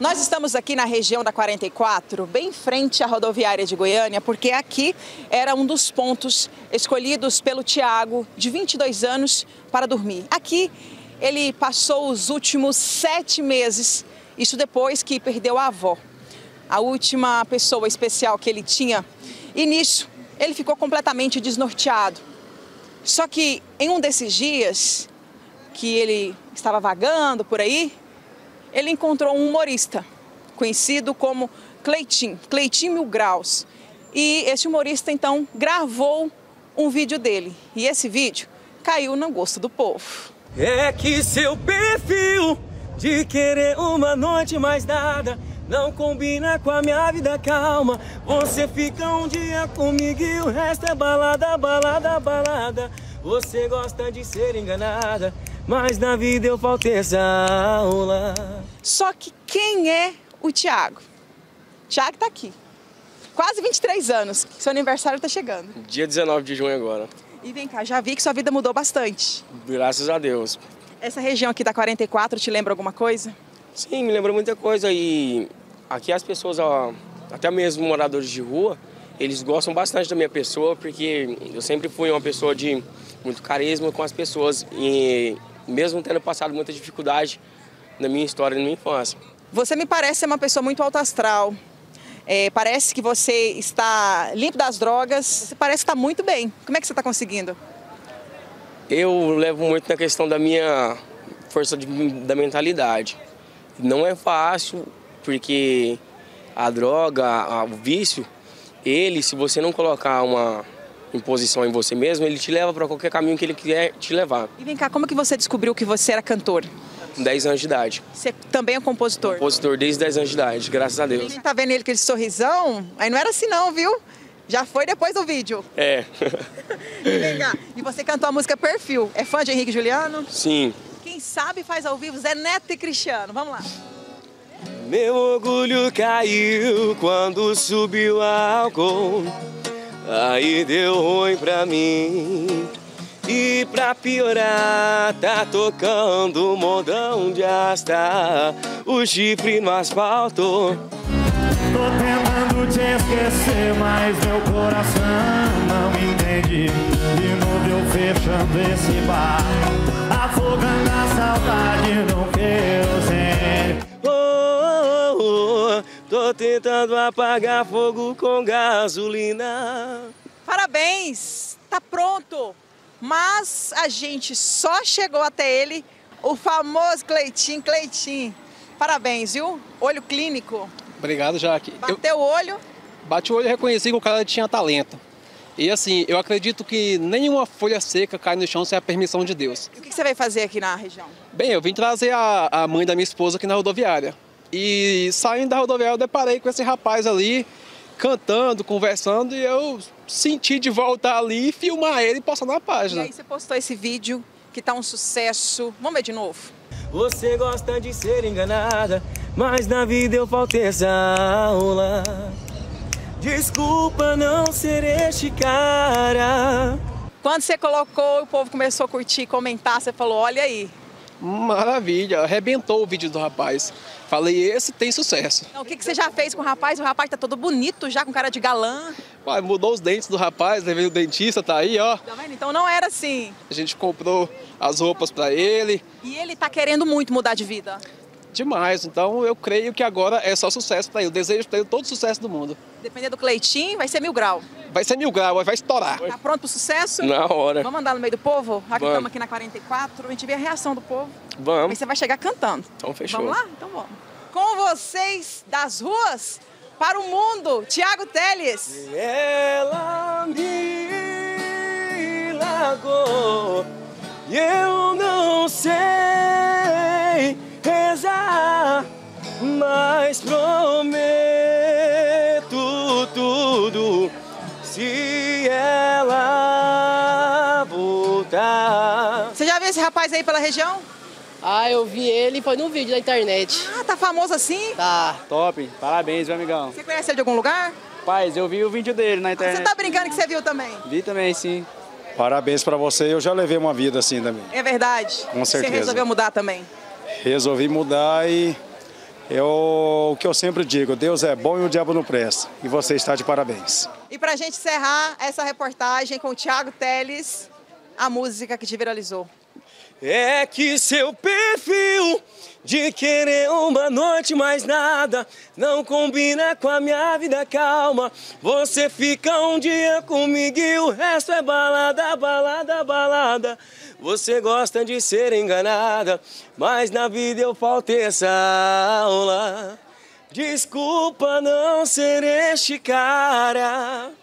Nós estamos aqui na região da 44, bem em frente à rodoviária de Goiânia, porque aqui era um dos pontos escolhidos pelo Tiago, de 22 anos, para dormir. Aqui ele passou os últimos 7 meses, isso depois que perdeu a avó, a última pessoa especial que ele tinha. E nisso ele ficou completamente desnorteado. Só que em um desses dias que ele estava vagando por aí, ele encontrou um humorista, conhecido como Cleitinho Mil Graus. E esse humorista, então, gravou um vídeo dele. E esse vídeo caiu no gosto do povo. É que seu perfil de querer uma noite mais nada não combina com a minha vida calma. Você fica um dia comigo e o resto é balada, balada, balada. Você gosta de ser enganada, mas na vida eu faltei essa aula. Só que quem é o Tiago? Tiago tá aqui. Quase 23 anos, seu aniversário tá chegando. Dia 19 de junho agora. E vem cá, já vi que sua vida mudou bastante. Graças a Deus. Essa região aqui da 44 te lembra alguma coisa? Sim, me lembra muita coisa. E aqui as pessoas, até mesmo moradores de rua, eles gostam bastante da minha pessoa, porque eu sempre fui uma pessoa de muito carisma com as pessoas, e mesmo tendo passado muita dificuldade na minha história, na minha infância. Você me parece ser uma pessoa muito alto astral. Parece que você está limpo das drogas, você parece estar muito bem. Como é que você está conseguindo? Eu levo muito na questão da minha força da mentalidade. Não é fácil, porque a droga, o vício, se você não colocar uma imposição em você mesmo, ele te leva para qualquer caminho que ele quiser te levar. E vem cá, como que você descobriu que você era cantor? Com 10 anos de idade. Você também é compositor? Compositor desde 10 anos de idade, graças a Deus. Você tá vendo ele com esse sorrisão? Aí não era assim não, viu? Já foi depois do vídeo. É. E vem cá, e você cantou a música Perfil. É fã de Henrique e Juliano? Sim. Quem sabe faz ao vivo Zé Neto e Cristiano. Vamos lá. Meu orgulho caiu quando subiu o álcool, aí deu ruim pra mim. E pra piorar, tá tocando modão de asta, o chifre no asfalto. Tô tentando te esquecer, mas meu coração não entende. De novo eu fechando esse bar, afogando a saudade no querosene. Tô tentando apagar fogo com gasolina. Parabéns, tá pronto. Mas a gente só chegou até ele, o famoso Cleitinho. Parabéns, viu? Olho clínico. Obrigado, Jaque. Bateu o olho? Bati o olho e reconheci que o cara tinha talento. E assim, eu acredito que nenhuma folha seca cai no chão sem a permissão de Deus. E o que você veio fazer aqui na região? Bem, eu vim trazer a mãe da minha esposa aqui na rodoviária. E saindo da rodoviária eu deparei com esse rapaz ali, cantando, conversando, e eu senti de voltar ali e filmar ele e postar na página. E aí você postou esse vídeo que tá um sucesso. Vamos ver de novo? Você gosta de ser enganada, mas na vida eu faltei essa aula. Desculpa não ser este cara. Quando você colocou, o povo começou a curtir, comentar, você falou, olha aí. Maravilha, arrebentou o vídeo do rapaz. Falei, esse tem sucesso. Então, o que você já fez com o rapaz? O rapaz tá todo bonito já, com cara de galã. Pai, mudou os dentes do rapaz, levei o dentista, tá aí, ó. Tá vendo? Então não era assim. A gente comprou as roupas pra ele. E ele tá querendo muito mudar de vida. Demais, então eu creio que agora é só sucesso pra ele. Eu desejo pra ele todo o sucesso do mundo. Depender do Cleitinho, vai ser 1000 graus. Vai ser 1000 graus, vai estourar. Tá pronto pro sucesso? Na hora. Vamos andar no meio do povo? Aqui Vamos. estamos aqui na 44, a gente vê a reação do povo. Aí Vamos. você vai chegar cantando. Então fechou. Vamos lá? Então vamos. Com vocês, das ruas para o mundo, Tiago Teles. Ela me largou e eu não sei rezar, mas prometo tudo se ela voltar. Você já viu esse rapaz aí pela região? Ah, eu vi ele, foi num vídeo da internet. Ah, tá famoso assim? Tá. Top, parabéns, meu amigão. Você conhece ele de algum lugar? Paz, eu vi o vídeo dele na internet. Você tá brincando que você viu também? Vi também, sim. Parabéns pra você, eu já levei uma vida assim também. É verdade? Com certeza. Você resolveu mudar também? Resolvi mudar e O que eu sempre digo, Deus é bom e o diabo não presta. E você está de parabéns. E para a gente encerrar essa reportagem com o Thiago Teles, a música que te viralizou. É que seu perfil de querer uma noite mais nada não combina com a minha vida calma. Você fica um dia comigo e o resto é balada, balada, balada. Você gosta de ser enganada, mas na vida eu faltei essa aula. Desculpa não ser este cara.